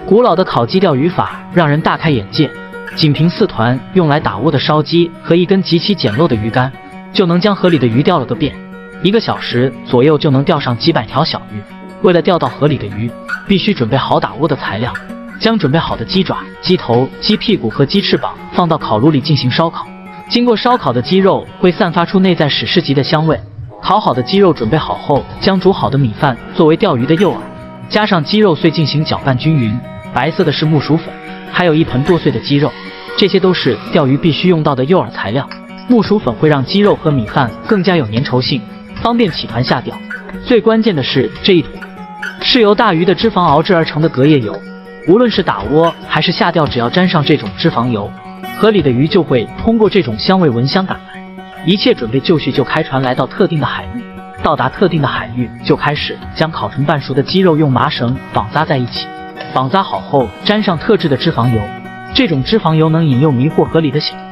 古老的烤鸡钓鱼法让人大开眼界，仅凭4团用来打窝的烧鸡和一根极其简陋的鱼竿，就能将河里的鱼钓了个遍。1个小时左右就能钓上几百条小鱼。为了钓到河里的鱼，必须准备好打窝的材料，将准备好的鸡爪、鸡头、鸡屁股和鸡翅膀放到烤炉里进行烧烤。经过烧烤的鸡肉会散发出内在史诗级的香味。烤好的鸡肉准备好后，将煮好的米饭作为钓鱼的诱饵，加上鸡肉碎进行搅拌均匀。白色的是木薯粉，还有1盆剁碎的鸡肉，这些都是钓鱼必须用到的诱饵材料。木薯粉会让鸡肉和米饭更加有粘稠性，方便起团下钓。最关键的是这一坨是由大鱼的脂肪熬制而成的隔夜油，无论是打窝还是下钓，只要沾上这种脂肪油，河里的鱼就会通过这种香味闻香赶来。一切准备就绪，就开船来到特定的海域。到达特定的海域，就开始将烤成半熟的鸡肉用麻绳绑扎在一起。绑扎好后，沾上特制的脂肪油，这种脂肪油能引诱迷惑河里的小鱼。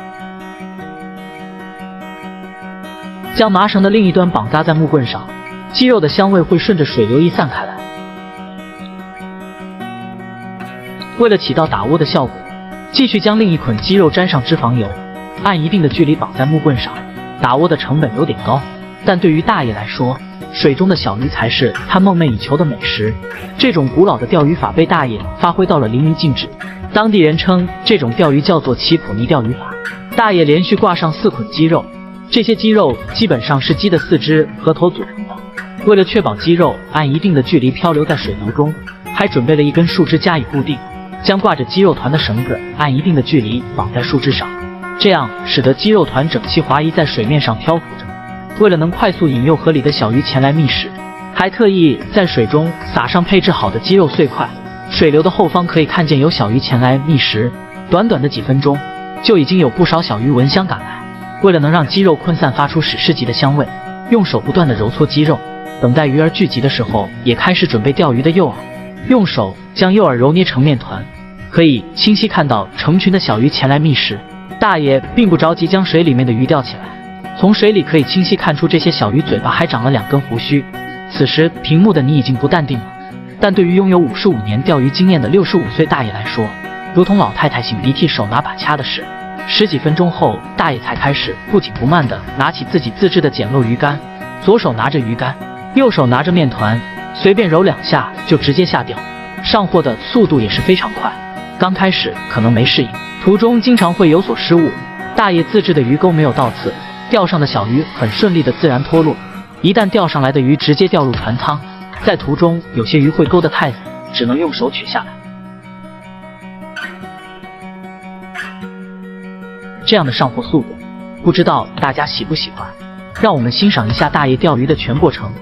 将麻绳的另一端绑扎在木棍上，鸡肉的香味会顺着水流溢散开来。为了起到打窝的效果，继续将另一捆鸡肉沾上脂肪油，按一定的距离绑在木棍上。打窝的成本有点高，但对于大爷来说，水中的小鱼才是他梦寐以求的美食。这种古老的钓鱼法被大爷发挥到了淋漓尽致，当地人称这种钓鱼叫做奇普尼钓鱼法。大爷连续挂上4捆鸡肉，这些鸡肉基本上是鸡的4肢和头组成的。为了确保鸡肉按一定的距离漂流在水流中，还准备了1根树枝加以固定，将挂着鸡肉团的绳子按一定的距离绑在树枝上，这样使得鸡肉团整齐划一在水面上漂浮着。为了能快速引诱河里的小鱼前来觅食，还特意在水中撒上配置好的鸡肉碎块。水流的后方可以看见有小鱼前来觅食，短短的几分钟，就已经有不少小鱼闻香赶来。为了能让鸡肉困散发出史诗级的香味，用手不断地揉搓鸡肉，等待鱼儿聚集的时候，也开始准备钓鱼的诱饵。用手将诱饵揉捏成面团，可以清晰看到成群的小鱼前来觅食。大爷并不着急将水里面的鱼钓起来，从水里可以清晰看出这些小鱼嘴巴还长了2根胡须。此时屏幕的你已经不淡定了，但对于拥有55年钓鱼经验的65岁大爷来说，如同老太太擤鼻涕手拿把掐的事。10几分钟后，大爷才开始不紧不慢地拿起自己自制的简陋鱼竿，左手拿着鱼竿，右手拿着面团，随便揉2下就直接下钓，上货的速度也是非常快。刚开始可能没适应，途中经常会有所失误。大爷自制的鱼钩没有倒刺，钓上的小鱼很顺利的自然脱落。一旦钓上来的鱼直接掉入船舱，在途中有些鱼会勾得太死，只能用手取下来。这样的上货速度，不知道大家喜不喜欢？让我们欣赏一下大爷钓鱼的全过程。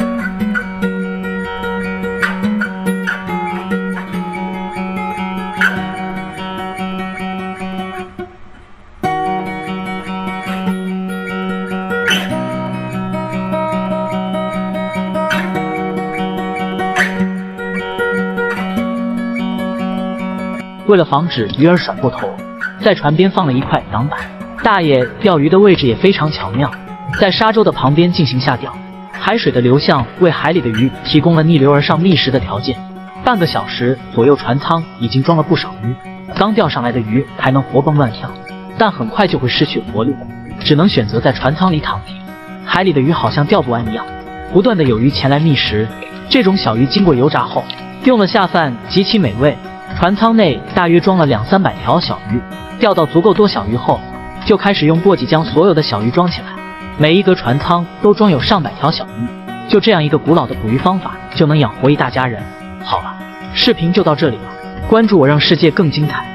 为了防止鱼儿甩过头，在船边放了一块挡板。大爷钓鱼的位置也非常巧妙，在沙洲的旁边进行下钓。海水的流向为海里的鱼提供了逆流而上觅食的条件。半个小时左右，船舱已经装了不少鱼。刚钓上来的鱼还能活蹦乱跳，但很快就会失去活力，只能选择在船舱里躺平。海里的鱼好像钓不完一样，不断的有鱼前来觅食。这种小鱼经过油炸后，用了下饭，极其美味。船舱内大约装了200-300条小鱼，钓到足够多小鱼后，就开始用簸箕将所有的小鱼装起来。每一格船舱都装有上百条小鱼，就这样一个古老的捕鱼方法，就能养活一大家人。好了，视频就到这里了，关注我，让世界更精彩。